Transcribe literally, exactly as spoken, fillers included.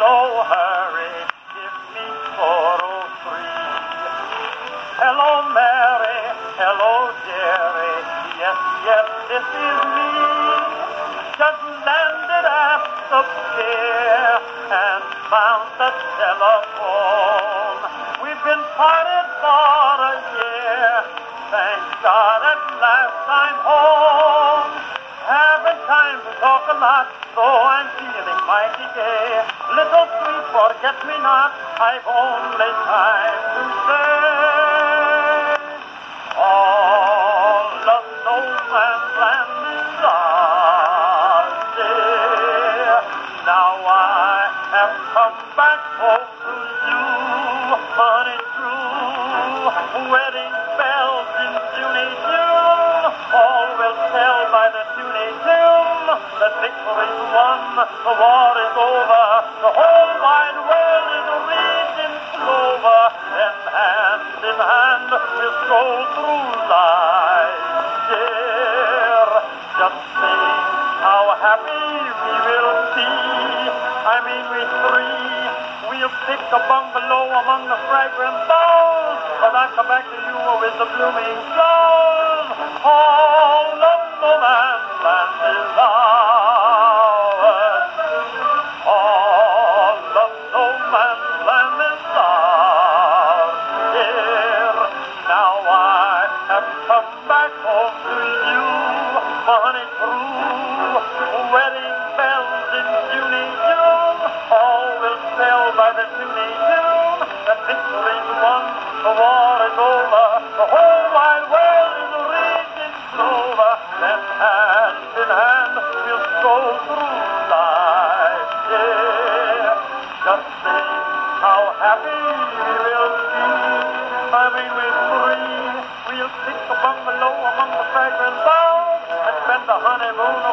no hurry, give me four oh three. Hello, Mary, hello, dearie, yes, yes, this is me. Just landed at the pier and found the telephone. We've been parted for a year, thank God at last I'm home. Haven't time to talk a lot, so I'm feeling mighty gay. Little sweet forget-me-not, I've only time to say, all of no man's land is ours, dear. Now I have come back home to you, honey true. Wedding bells in Junie June, all will tell by the Junie tune that victory's won, the war is over, the whole wide world is wreathed in clover, and hand in hand we'll stroll through life, dear. Just think how happy we will be. I mean we three. We'll pick a bungalow among the fragrant boughs, but I'll come back to you with the blooming flowers. All of no man's land is ours. All of no man's land is ours, dear. Now I have come back home to you, honey true. Wedding bells in Junie June, all will tell by the Junie tune that victory's won, the war is over, the whole wide world is wreathed in clover, and hand in hand we'll stroll through life, yeah. Just think how happy we will be. I mean we're free. We'll pick a bungalow among the fragrant boughs and spend the honeymoon